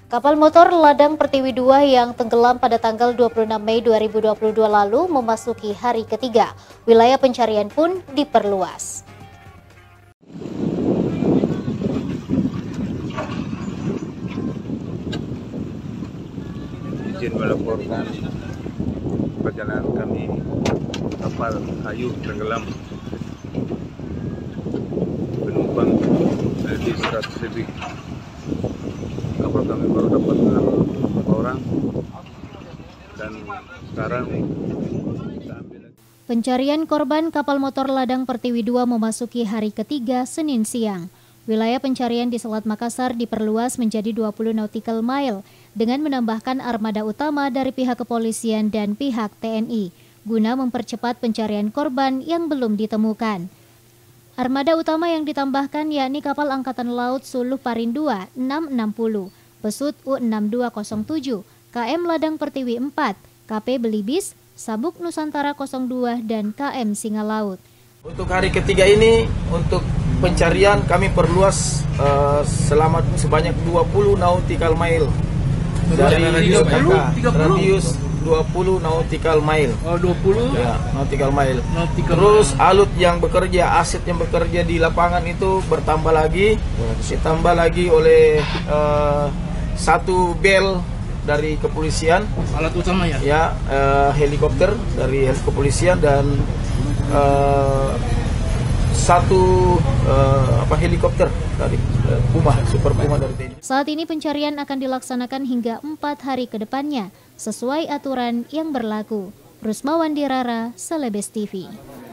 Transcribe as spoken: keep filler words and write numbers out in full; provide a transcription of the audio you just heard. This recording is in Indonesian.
Kapal motor Ladang Pertiwi dua yang tenggelam pada tanggal dua puluh enam Mei dua ribu dua puluh dua lalu memasuki hari ketiga. Wilayah pencarian pun diperluas. Izin melaporkan perjalanan kami kapal kayu tenggelam, penumpang lebih seratus lebih. Kapal kami baru dapat enam orang dan sekarang kita ambil lagi. Pencarian korban kapal motor Ladang Pertiwi dua memasuki hari ketiga Senin siang. Wilayah pencarian di Selat Makassar diperluas menjadi dua puluh nautical mile dengan menambahkan armada utama dari pihak kepolisian dan pihak T N I guna mempercepat pencarian korban yang belum ditemukan. Armada utama yang ditambahkan yakni kapal Angkatan Laut Suluh Parindua enam enam nol, Pesut U enam dua nol tujuh, K M Ladang Pertiwi empat, K P Belibis, Sabuk Nusantara nol dua, dan K M Singa Laut. Untuk hari ketiga ini, untuk pencarian kami perluas uh, selama sebanyak dua puluh nautical mile dari tiga puluh, tiga puluh. radius dua puluh nautical mile. Oh, dua puluh Ya, nautical mile. nautical Terus mile. alut yang bekerja, aset yang bekerja di lapangan itu bertambah lagi, ditambah lagi oleh uh, satu bel dari kepolisian, Alat utama ya? ya uh, helikopter dari kepolisian dan uh, satu uh, apa helikopter dari uh, Puma, Super Puma dari T N I. Saat ini pencarian akan dilaksanakan hingga empat hari ke depannya sesuai aturan yang berlaku. Rusmawandi Rara, Celebes T V.